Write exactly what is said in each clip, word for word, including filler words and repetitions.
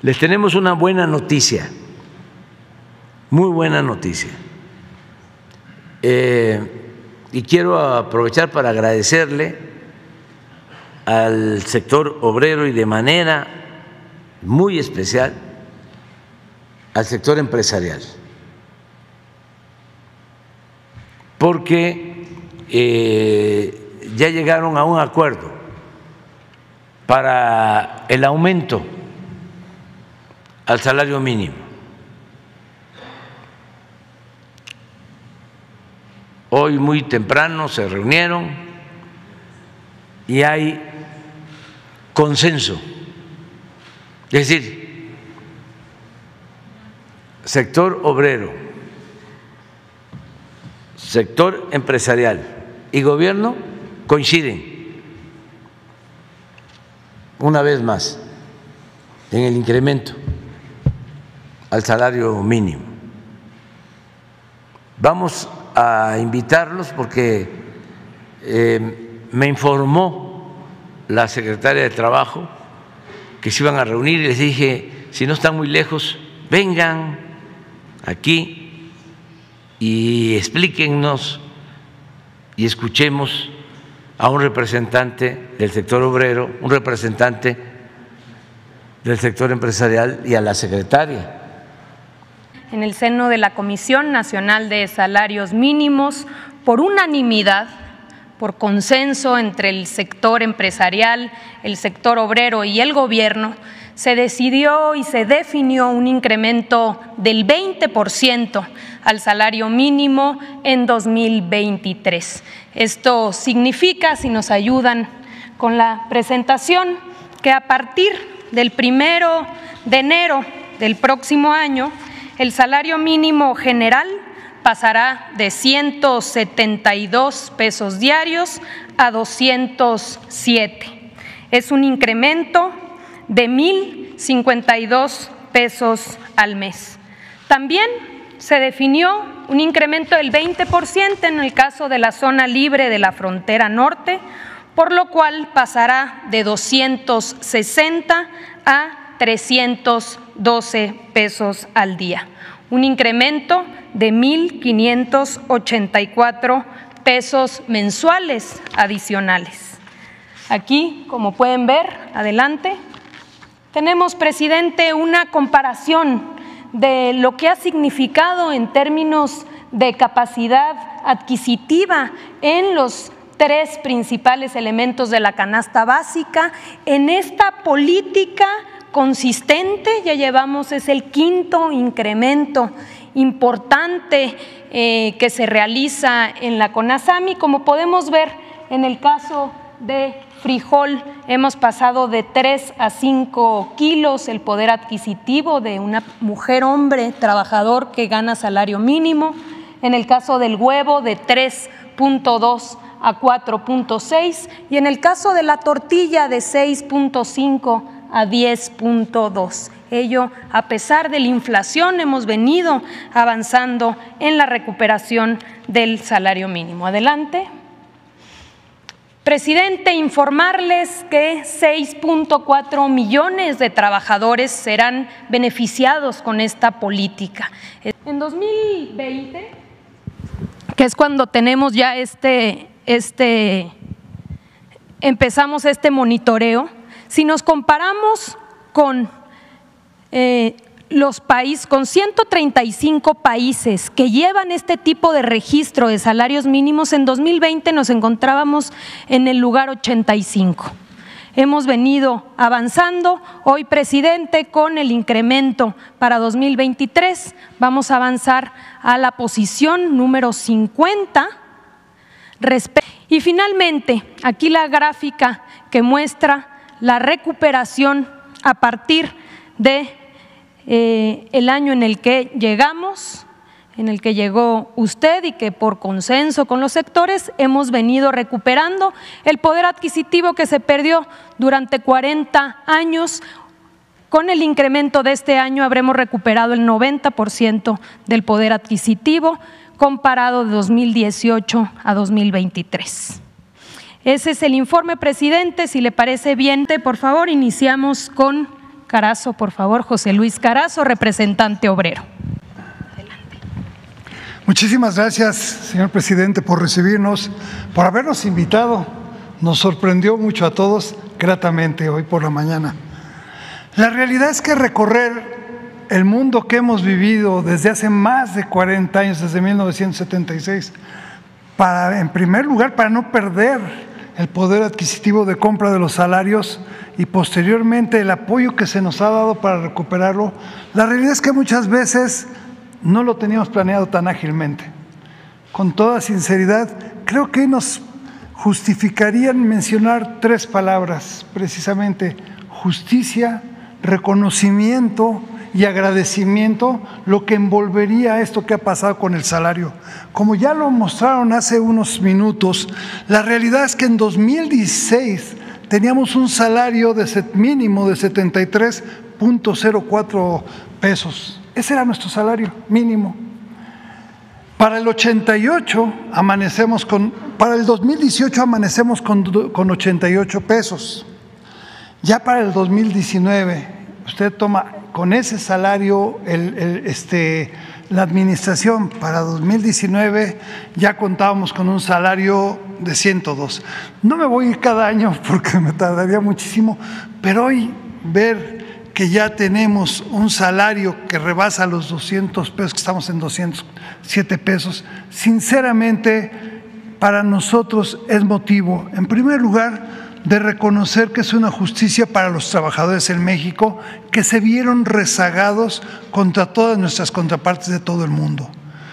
Les tenemos una buena noticia, muy buena noticia. Eh, y quiero aprovechar para agradecerle al sector obrero y de manera muy especial al sector empresarial, porque eh, ya llegaron a un acuerdo para el aumento al salario mínimo. Hoy muy temprano se reunieron y hay consenso, es decir, sector obrero, sector empresarial y gobierno coinciden una vez más en el incremento al salario mínimo. Vamos a invitarlos porque eh, me informó la secretaria de Trabajo que se iban a reunir y les dije, si no están muy lejos, vengan aquí y explíquennos y escuchemos a un representante del sector obrero, un representante del sector empresarial y a la secretaria. En el seno de la Comisión Nacional de Salarios Mínimos, por unanimidad, por consenso entre el sector empresarial, el sector obrero y el gobierno, se decidió y se definió un incremento del veinte por ciento al salario mínimo en dos mil veintitrés. Esto significa, si nos ayudan con la presentación, que a partir del primero de enero del próximo año, el salario mínimo general pasará de ciento setenta y dos pesos diarios a doscientos siete. Es un incremento de mil cincuenta y dos pesos al mes. También se definió un incremento del veinte por ciento en el caso de la zona libre de la frontera norte, por lo cual pasará de doscientos sesenta a trescientos doce pesos al día, un incremento de mil quinientos ochenta y cuatro pesos mensuales adicionales. Aquí, como pueden ver, adelante, tenemos, presidente, una comparación de lo que ha significado en términos de capacidad adquisitiva en los tres principales elementos de la canasta básica. En esta política consistente ya llevamos, es el quinto incremento importante eh, que se realiza en la CONASAMI. Como podemos ver en el caso de frijol, hemos pasado de tres a cinco kilos el poder adquisitivo de una mujer, hombre, trabajador que gana salario mínimo. En el caso del huevo, de tres punto dos a cuatro punto seis, y en el caso de la tortilla, de seis punto cinco a diez punto dos. Ello, a pesar de la inflación, hemos venido avanzando en la recuperación del salario mínimo. Adelante. Presidente, informarles que seis punto cuatro millones de trabajadores serán beneficiados con esta política. En dos mil veinte, que es cuando tenemos ya este, este, empezamos este monitoreo, si nos comparamos con eh, los países, con ciento treinta y cinco países que llevan este tipo de registro de salarios mínimos, en dos mil veinte nos encontrábamos en el lugar ochenta y cinco. Hemos venido avanzando. Hoy, presidente, con el incremento para dos mil veintitrés, vamos a avanzar a la posición número cincuenta. Y finalmente, aquí la gráfica que muestra la recuperación a partir de eh, el año en el que llegamos, en el que llegó usted y que por consenso con los sectores hemos venido recuperando el poder adquisitivo que se perdió durante cuarenta años. Con el incremento de este año habremos recuperado el noventa por ciento del poder adquisitivo comparado de dos mil dieciocho a dos mil veintitrés. Ese es el informe, presidente. Si le parece bien, por favor, iniciamos con Carazo, por favor, José Luis Carazo, representante obrero. Muchísimas gracias, señor presidente, por recibirnos, por habernos invitado. Nos sorprendió mucho a todos gratamente hoy por la mañana. La realidad es que recorrer el mundo que hemos vivido desde hace más de cuarenta años, desde mil novecientos setenta y seis, para, en primer lugar, para no perder el poder adquisitivo de compra de los salarios y posteriormente el apoyo que se nos ha dado para recuperarlo, la realidad es que muchas veces no lo teníamos planeado tan ágilmente. Con toda sinceridad, creo que nos justificarían mencionar tres palabras, precisamente: justicia, reconocimiento y agradecimiento, lo que envolvería esto que ha pasado con el salario. Como ya lo mostraron hace unos minutos, la realidad es que en dos mil dieciséis teníamos un salario de mínimo de setenta y tres punto cero cuatro pesos. Ese era nuestro salario mínimo. Para el ochenta y ocho amanecemos con, para el dos mil dieciocho amanecemos con, con ochenta y ocho pesos. Ya para el dos mil diecinueve, usted toma con ese salario, el, el, este, la administración para dos mil diecinueve ya contábamos con un salario de ciento dos. No me voy a ir cada año porque me tardaría muchísimo, pero hoy ver que ya tenemos un salario que rebasa los doscientos pesos, que estamos en doscientos siete pesos, sinceramente para nosotros es motivo, en primer lugar, de reconocer que es una justicia para los trabajadores en México que se vieron rezagados contra todas nuestras contrapartes de todo el mundo.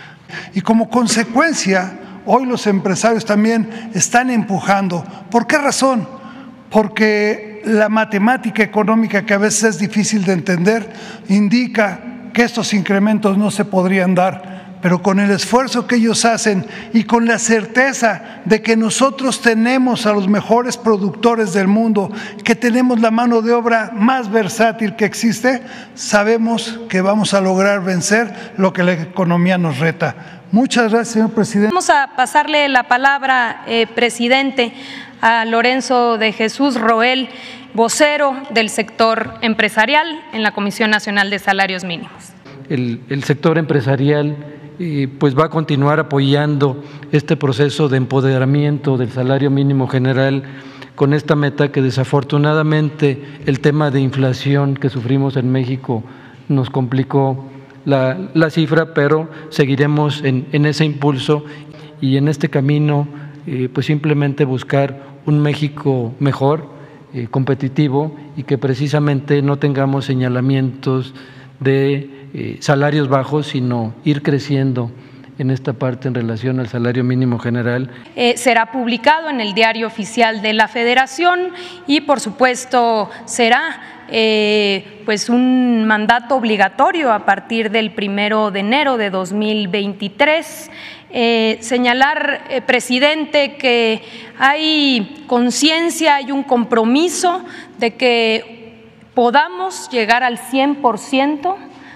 Y como consecuencia, hoy los empresarios también están empujando. ¿Por qué razón? Porque la matemática económica, que a veces es difícil de entender, indica que estos incrementos no se podrían dar, pero con el esfuerzo que ellos hacen y con la certeza de que nosotros tenemos a los mejores productores del mundo, que tenemos la mano de obra más versátil que existe, sabemos que vamos a lograr vencer lo que la economía nos reta. Muchas gracias, señor presidente. Vamos a pasarle la palabra, eh, presidente, a Lorenzo de Jesús Roel, vocero del sector empresarial en la Comisión Nacional de Salarios Mínimos. El, el sector empresarial eh, pues va a continuar apoyando este proceso de empoderamiento del salario mínimo general, con esta meta que desafortunadamente el tema de inflación que sufrimos en México nos complicó la, la cifra, pero seguiremos en, en ese impulso y en este camino eh, pues simplemente buscar un México mejor, eh, competitivo, y que precisamente no tengamos señalamientos de eh, salarios bajos, sino ir creciendo en esta parte en relación al salario mínimo general. Eh, será publicado en el Diario Oficial de la Federación y, por supuesto, será eh, pues un mandato obligatorio a partir del primero de enero de dos mil veintitrés. Eh, señalar, eh, presidente, que hay conciencia, hay un compromiso de que podamos llegar al cien por ciento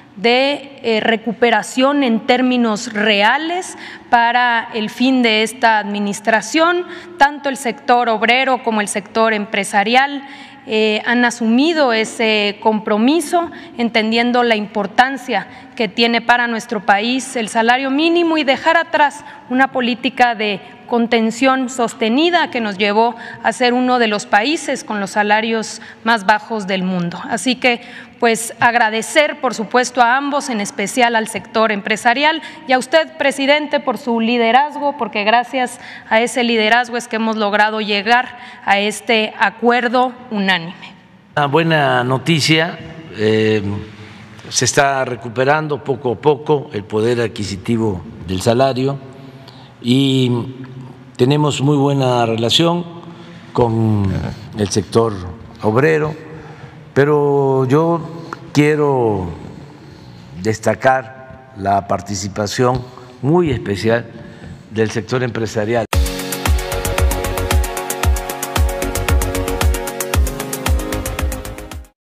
de eh, recuperación en términos reales para el fin de esta administración. Tanto el sector obrero como el sector empresarial Eh, han asumido ese compromiso, entendiendo la importancia que tiene para nuestro país el salario mínimo y dejar atrás una política de contención sostenida que nos llevó a ser uno de los países con los salarios más bajos del mundo. Así que, pues, agradecer, por supuesto, a ambos, en especial al sector empresarial, y a usted, presidente, por su liderazgo, porque gracias a ese liderazgo es que hemos logrado llegar a este acuerdo unánime. Una buena noticia, eh, se está recuperando poco a poco el poder adquisitivo del salario y tenemos muy buena relación con el sector obrero, pero yo quiero destacar la participación muy especial del sector empresarial.